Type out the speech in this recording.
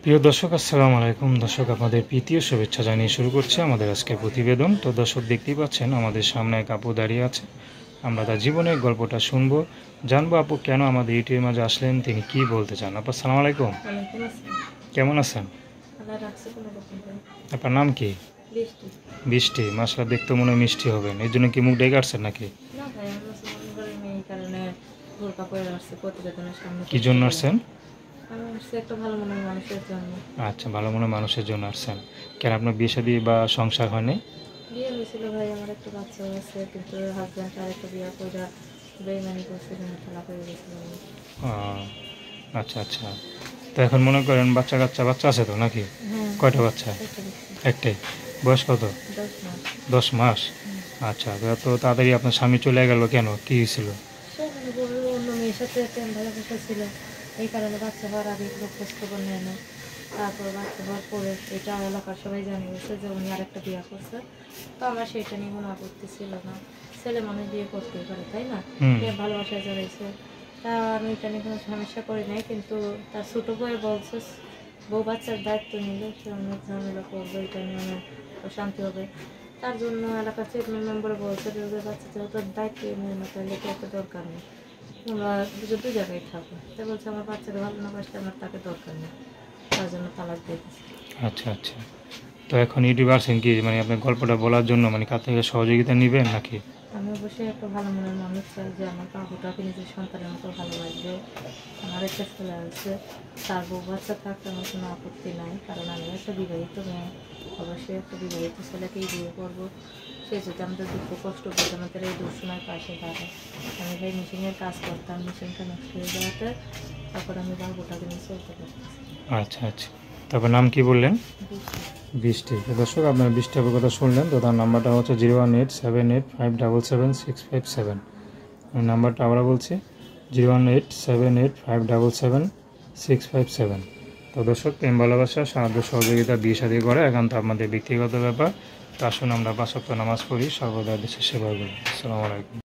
প্রিয় দর্শক, আসসালামু আলাইকুম। দর্শক, আপনাদের প্রীতীয় শুভেচ্ছা জানিয়ে শুরু করছে আমাদের আজকের প্রতিবেদন। তো দর্শক, দেখতেই পাচ্ছেন আমাদের সামনে এক আপু দাঁড়িয়ে আছে। আমরা তার জীবনের গল্পটা শুনবো, জানবো আপু কেন আমাদের ইউটিউবের মাঝে আসলেন, তিনি কি বলতে চান। আপু আসসালামু আলাইকুম, কেমন আছেন? আপনার নাম কি? বৃষ্টি। মাশাআল্লাহ, দেখতে মনে হয় মিষ্টি হবেন, এই জন্য কি মুখ ডেকে আসছেন নাকি? কি জন্য আসছেন? আচ্ছা, ভালো মনে মানুষের জন্য আসছেন। কেন আপনার বিয়ে শাদী বা সংসার হয়নি? বিয়ে হয়েছিল ভাই, আমার একটা বাচ্চা আছে, কিন্তু হাজব্যান্ড আরেকটা বিয়ে করে বেইমানি করছে, তালাক হয়ে গেছিল। আচ্ছা আচ্ছা। তো এখন মনে করেন বাচ্চা আছে তো নাকি? কয়টা বাচ্চা? একটাই। বয়স কত? 10 মাস। আচ্ছা, তো তাড়াতাড়ি আপনার স্বামী চলে গেল কেন, কি হয়েছিল? অন্য মেয়ের সাথে প্রেম ভালোবাসা ছিল, এই কারণে বাচ্চা হওয়ার আগে লোক খোঁজ খবর নেয় না। তারপর বাচ্চা হওয়ার পরে এটা এলাকার সবাই জানে গেছে যে উনি আরেকটা বিয়ে করছে। তো আমার সেটা নিয়ে কোনো আপত্তি ছিল না, ছেলে মানুষ বিয়ে করতেই পারে, তাই না? ভালোবাসায় জড়াইছে, তা আমি এটা নিয়ে কোনো সমস্যা করি নাই। কিন্তু তার ছোটো বউয়ে বলছে বউ বাচ্চার দায়িত্ব নিলে সে অনেক ঝামেলা করবে, এটা নিয়ে অনেক অশান্তি হবে। তার জন্য এলাকার চেয়ারম্যান মেম্বার বলছে যে ওদের বাচ্চা যেহেতু দায়িত্ব নিয়ে না, তাহলে তো একটা দরকার নেই, আমরা দুটো জায়গায় থাকবো। তাই বলছে আমার বাচ্চাকে ভালো না বাসলে আমার তাকে দরকার নেই, তার জন্য তালাক দিয়ে দিচ্ছি। আচ্ছা আচ্ছা। তো এখন ইউটিউব আসেন কি মানে আপনার গল্পটা বলার জন্য, মানে কার থেকে সহযোগিতা নেবেন নাকি? আমি অবশ্যই একটা ভালো মনের মানুষ চাই যে আমার বাবুটাকে নিজের সন্তানের মতো ভালোবাসবে। আমার একটা ছেলে আছে, তার বউ বাচ্চা থাকতে আমার কোনো আপত্তি নাই, কারণ আমি একটা বিবাহিত মেয়ে, অবশ্যই একটা বিবাহিত ছেলেকেই বিয়ে করবো। সে যদি আমাদের দুঃখ কষ্ট বলতে আমাদের এই দুঃসময় পাশে দাঁড়ায়। আমি ভাই মেশিনের কাজ করতাম, মেশিনটা নষ্ট হয়ে যাওয়াতে তারপর আমি বাবুটাকে নিয়ে চলতে পারতেছি। আচ্ছা আচ্ছা। তারপর নাম কি বললেন? বৃষ্টি। দর্শক, আপনার বৃষ্টি আপুর কথা শুনলেন তো, তার নাম্বারটা হচ্ছে 0187857 নাম্বারটা আমরা বলছি 0187857 তো দর্শক, প্রেম ভালোবাসা সাহায্য সহযোগিতা বিয়ে শাদী করে একান্ত আপনাদের ব্যক্তিগত ব্যাপার। তা আসুন আমরা 5 ওয়াক্ত নামাজ পড়ি, সর্বদা দেশের সেবা করি। আসসালামু আলাইকুম।